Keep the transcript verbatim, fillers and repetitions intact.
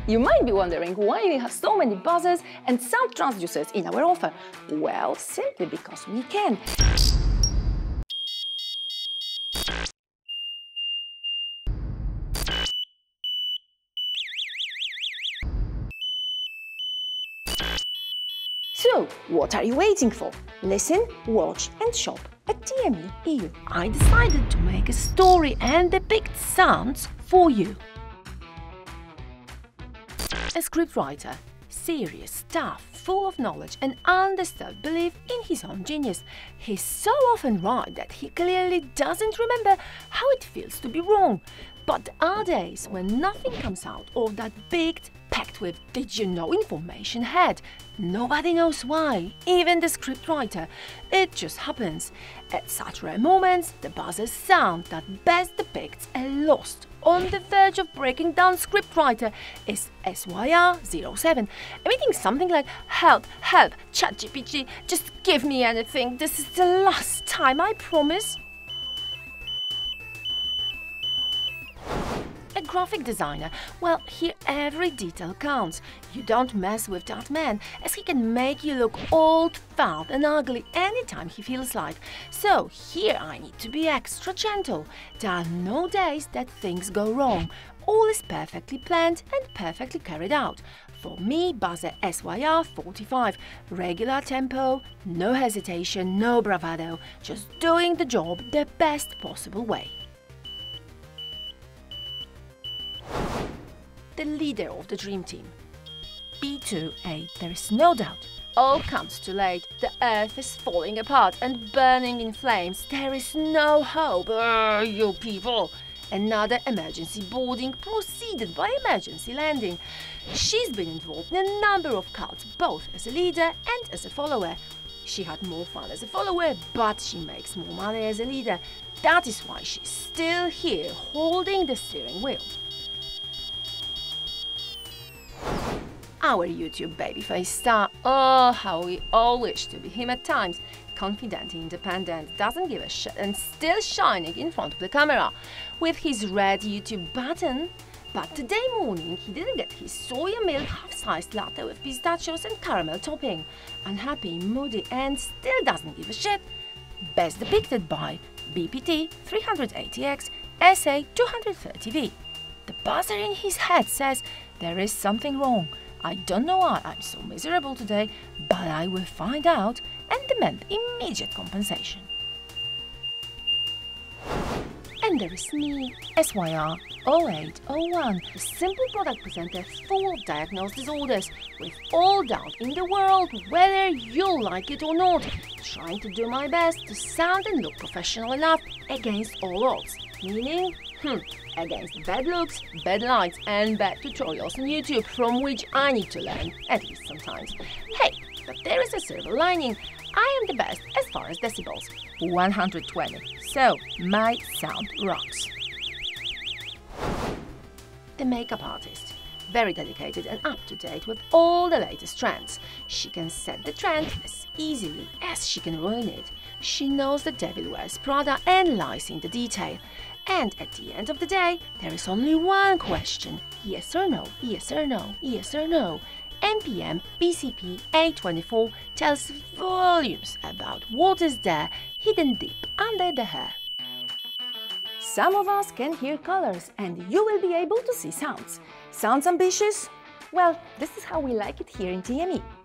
You might be wondering why we have so many buzzers and sound transducers in our offer. Well, simply because we can. So, what are you waiting for? Listen, watch and shop at T M E E U. I decided to make a story and depict sounds for you. A scriptwriter, serious, tough, full of knowledge and undisturbed belief in his own genius. He's so often right that he clearly doesn't remember how it feels to be wrong. But there are days when nothing comes out of that big, packed with did you know information head. Nobody knows why, even the scriptwriter. It just happens. At such rare moments, the buzzer's sound that best depicts a lost, on the verge of breaking down scriptwriter is S Y R zero seven, emitting something like help, help, ChatGPT, just give me anything, this is the last time, I promise. A graphic designer, well, here every detail counts. You don't mess with that man, as he can make you look old, fat and ugly anytime he feels like. So here I need to be extra gentle. There are no days that things go wrong. All is perfectly planned and perfectly carried out. For me, buzzer S Y R forty-five, regular tempo, no hesitation, no bravado, just doing the job the best possible way. The leader of the dream team. B two eight, there is no doubt. All comes too late. The earth is falling apart and burning in flames. There is no hope. Urgh, you people! Another emergency boarding proceeded by emergency landing. She's been involved in a number of cults, both as a leader and as a follower. She had more fun as a follower, but she makes more money as a leader. That is why she's still here, holding the steering wheel. Our YouTube babyface star, oh, how we all wish to be him at times. Confident, independent, doesn't give a shit and still shining in front of the camera with his red YouTube button. But today morning he didn't get his soya milk half-sized latte with pistachios and caramel topping. Unhappy, moody and still doesn't give a shit. Best depicted by B P T three eighty X S A two thirty V. The buzzer in his head says, there is something wrong. I don't know why I'm so miserable today, but I will find out and demand immediate compensation. And there is me, S Y R zero eight zero one, a simple product presenter full of diagnosed disorders, with all doubt in the world whether you'll like it or not, trying to do my best to sound and look professional enough against all odds, meaning, hmm, against bad looks, bad lights and bad tutorials on YouTube from which I need to learn, at least sometimes. Hey, but there is a silver lining. I am the best as far as decibels, one hundred twenty, so my sound rocks. The makeup artist, very dedicated and up-to-date with all the latest trends. She can set the trend as easily as she can ruin it. She knows the devil wears Prada and lies in the detail. And at the end of the day, there is only one question, yes or no, yes or no, yes or no. N P M B C P A twenty-four tells volumes about what is there hidden deep under the hair. Some of us can hear colors and you will be able to see sounds. Sounds ambitious? Well, this is how we like it here in T M E.